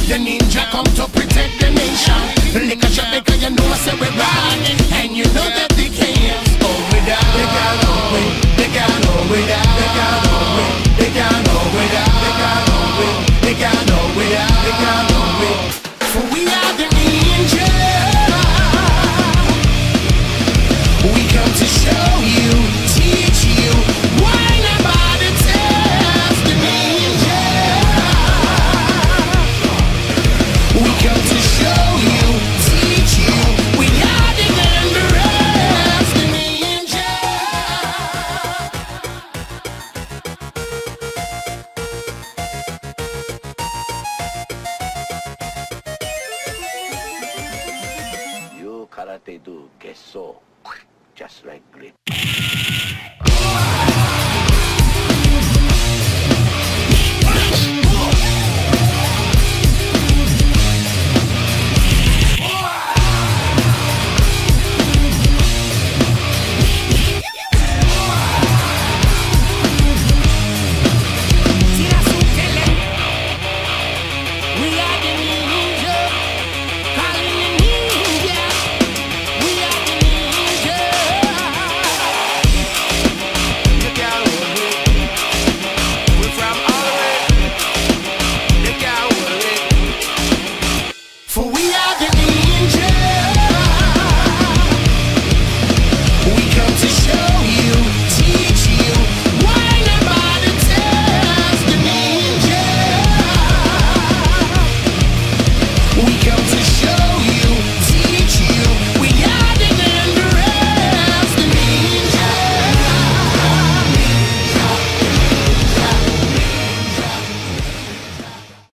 The ninja come to protect the nation. Lick a shot because you know I say we're riding. And you know that they can't hold it down. They can't hold it. They can't hold it down. They can't hold it. They can't hold it down. They can't hold it. They can't hold it down. They can't hold it. For we are the ninja. We come to show you, teach you, why nobody tells the ninja. We come to show you, teach you, we are the dangerous, the ninja. You karate do get so just like grip.